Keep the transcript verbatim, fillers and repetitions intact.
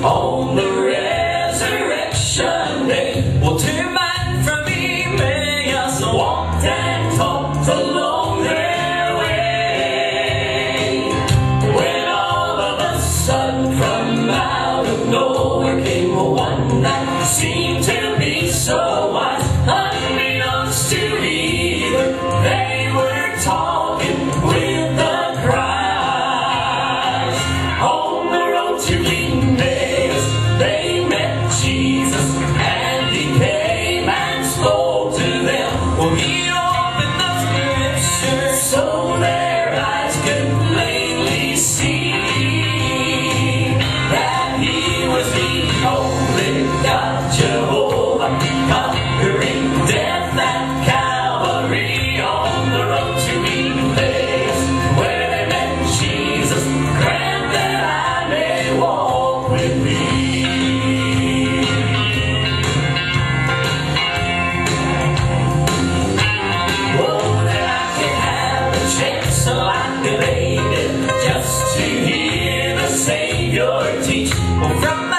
on the resurrection day. Well, two men from Emmaus walked and talked along their way, when all of a sudden from out of nowhere came one that seemed to be so wise. Unbeknownst to either, they were talking with the crowd. On the road to Emmaus, they met Jesus, and he came and spoke to them. Well, he opened the scriptures so their eyes could plainly see that he was the only God, Jehovah, conquering death at Calvary. On the road to Emmaus, where they met Jesus, grant that I may walk with thee. Oh, that I could have a chance like they did, just to hear the Savior teach. Oh, from